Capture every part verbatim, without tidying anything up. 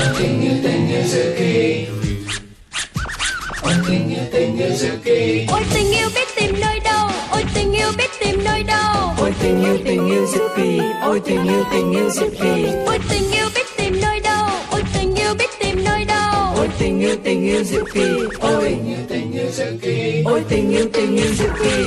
tình yêu tình yêu diệu kỳ. Ôi tình yêu tình yêu diệu kỳ. Ôi tình yêu biết tìm nơi đâu, ôi tình yêu biết tìm nơi đâu. Ôi tình yêu tình yêu diệu kỳ. Ôi tình yêu tình yêu diệu kỳ. Ôi tình yêu biết tìm nơi đâu, ôi tình yêu biết tìm nơi đâu. Ôi tình yêu tình yêu diệu kỳ. Ôi tình yêu tình yêu diệu kỳ. Ôi tình yêu tình yêu diệu kỳ.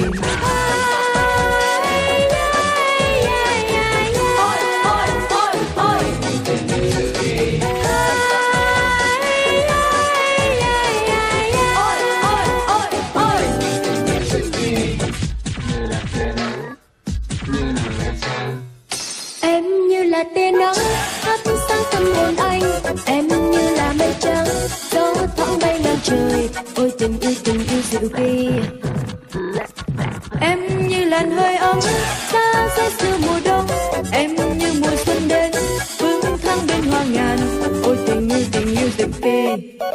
Em như là tia nắng hắt sáng tâm hồn anh, em như là mây trắng gió thoáng bay ngang trời. Ôi tình yêu tình yêu diệu kỳ. Em như làn hơi ấm xa xa xưa mùa đông, em như mùa xuân đến vương thang bên hoa ngàn. Ôi tình yêu tình yêu diệu kỳ.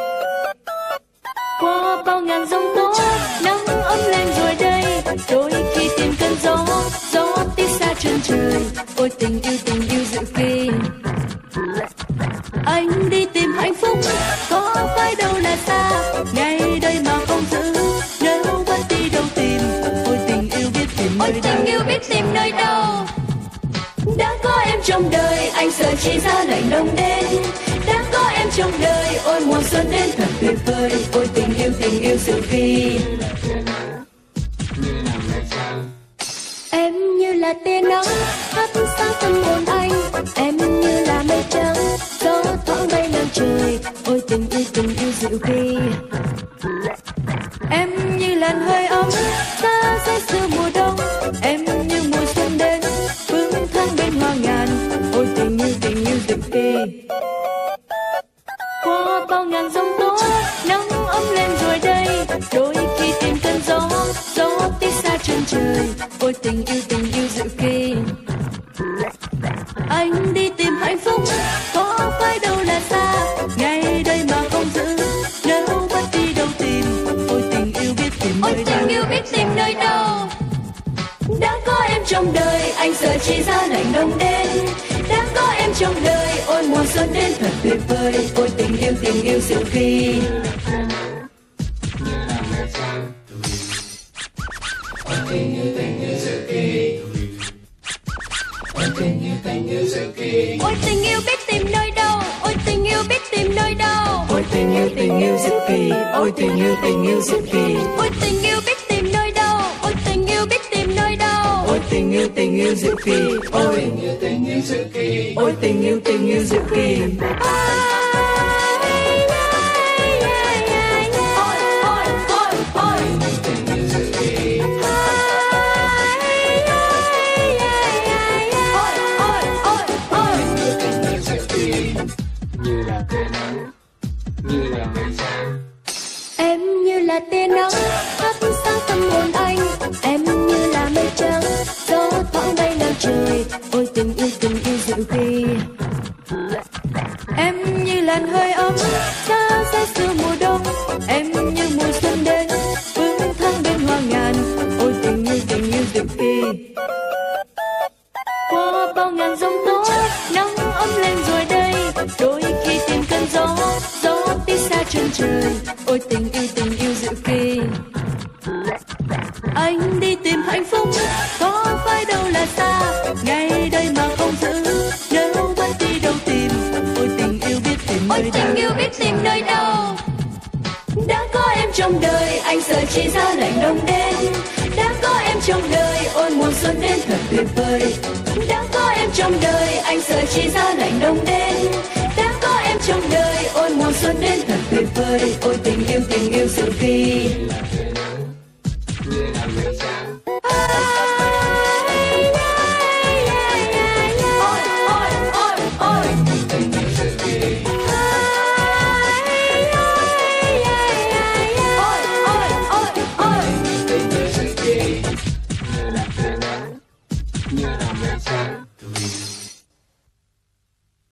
Qua bao ngàn giông tố nắng ấm lên rồi đây, đôi khi tìm cơn gió gió tít xa chân trời. Ôi tình yêu tình yêu diệu kỳ. Anh đi tìm hạnh phúc có phải đâu là xa, ngay đây mà không giữ nếu vẫn đi đâu tìm. Ôi tình yêu biết tìm nơi đâu, ôi tình yêu biết tìm nơi đâu. Đã có em trong đời anh sợ chỉ ra lạnh đông đến, đã có em trong đời ôi mùa xuân đến thật tuyệt vời. Ôi tình yêu tình yêu diệu kỳ. Em như là tia nắng hắt sáng tâm hồn anh, em như là mây trắng gió thoáng bay ngang trời. Ôi tình yêu tình yêu diệu kỳ. Em như làn hơi ấm xa xa xưa mùa đông, em như mùa xuân đến vương thang bên hoa ngàn. Ôi tình yêu tình yêu diệu kỳ. Qua bao ngàn giông tố nắng ấm lên rồi đây, đôi khi tìm cơn gió gió tít xa chân trời. Ôi tình yêu tình yêu diệu kỳ. Anh đi tìm hạnh phúc có phải đâu là xa, ngay đây mà không giữ nếu vẫn đi đâu tìm. Ôi tình yêu biết tìm nơi đâu, ôi tình yêu biết tìm nơi đâu. Đã có em trong đời anh sợ chỉ ra lạnh đông đến, đã có em trong đời ôi mùa xuân đến thật tuyệt vời. Ôi tình yêu tình yêu diệu kỳ. Ôi tình yêu tình yêu diệu kỳ. Ôi tình yêu tình yêu diệu kỳ. Ôi tình yêu biết tìm nơi đâu, ôi tình yêu biết tìm nơi đâu. Ôi tình yêu tình yêu diệu kỳ. Ôi tình yêu tình yêu diệu kỳ. Ôi tình yêu biết tìm nơi đâu, ôi tình yêu biết tìm nơi đâu. Ôi tình yêu tình yêu diệu kỳ. Ôi tình yêu tình yêu diệu kỳ. Ôi tình yêu tình yêu diệu kỳ. Như là tia nắng, như là mây trắng. Em như là tia nắng hắt sáng tâm hồn anh, em như là mây trắng gió thoáng bay ngang trời. Ôi tình yêu tình yêu diệu kỳ. Em như làn hơi ấm xa xa xưa mùa đông, em như mùa xuân đến vương thang bên hoa ngàn. Ôi tình yêu tình yêu diệu kỳ. Qua bao ngàn giông tố nắng ấm lên rồi đây, đôi khi tìm cơn gió gió tít xa chân trời. Ôi tình yêu tình yêu diệu kỳ. Anh đi tìm hạnh phúc có phải đâu là xa, ngay đây mà không giữ nếu vẫn đi đâu tìm. Ôi tình yêu biết tìm nơi đâu, ôi tình yêu biết tìm nơi đâu. Đã có em trong đời anh sợ chỉ ra lạnh đông đến, đã có em trong đời ôi mùa xuân đến thật tuyệt vời. Đã có em trong đời anh sợ chỉ ra lạnh đông đến, đã có em trong đời ôi mùa xuân đến thật tuyệt vời. Ôi tình yêu tình yêu diệu kỳ. Như là mây trắng.